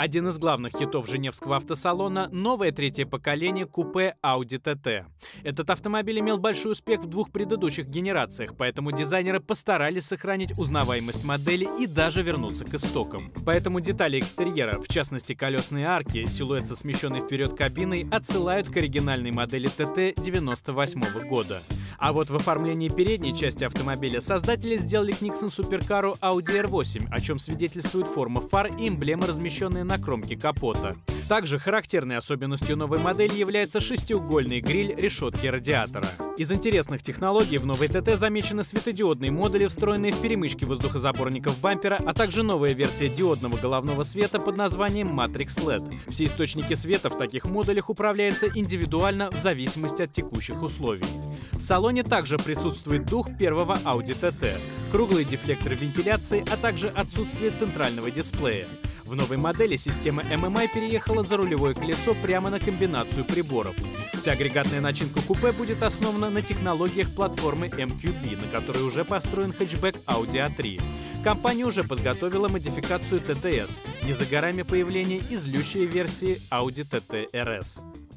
Один из главных хитов Женевского автосалона — новое третье поколение купе Audi TT. Этот автомобиль имел большой успех в двух предыдущих генерациях, поэтому дизайнеры постарались сохранить узнаваемость модели и даже вернуться к истокам. Поэтому детали экстерьера, в частности колесные арки, силуэт со смещенной вперед кабиной, отсылают к оригинальной модели TT 98 года. А вот в оформлении передней части автомобиля создатели сделали к Nixon суперкару Audi R8, о чем свидетельствует форма фар и эмблемы, размещенные на кромке капота. Также характерной особенностью новой модели является шестиугольный гриль решетки радиатора. Из интересных технологий в новой ТТ замечены светодиодные модули, встроенные в перемычки воздухозаборников бампера, а также новая версия диодного головного света под названием Matrix LED. Все источники света в таких модулях управляются индивидуально в зависимости от текущих условий. В салоне также присутствует дух первого Audi TT, круглые дефлекторы вентиляции, а также отсутствие центрального дисплея. В новой модели система MMI переехала за рулевое колесо прямо на комбинацию приборов. Вся агрегатная начинка купе будет основана на технологиях платформы MQB, на которой уже построен хэтчбэк Audi A3. Компания уже подготовила модификацию TTS, не за горами появление и злющей версии Audi TT RS.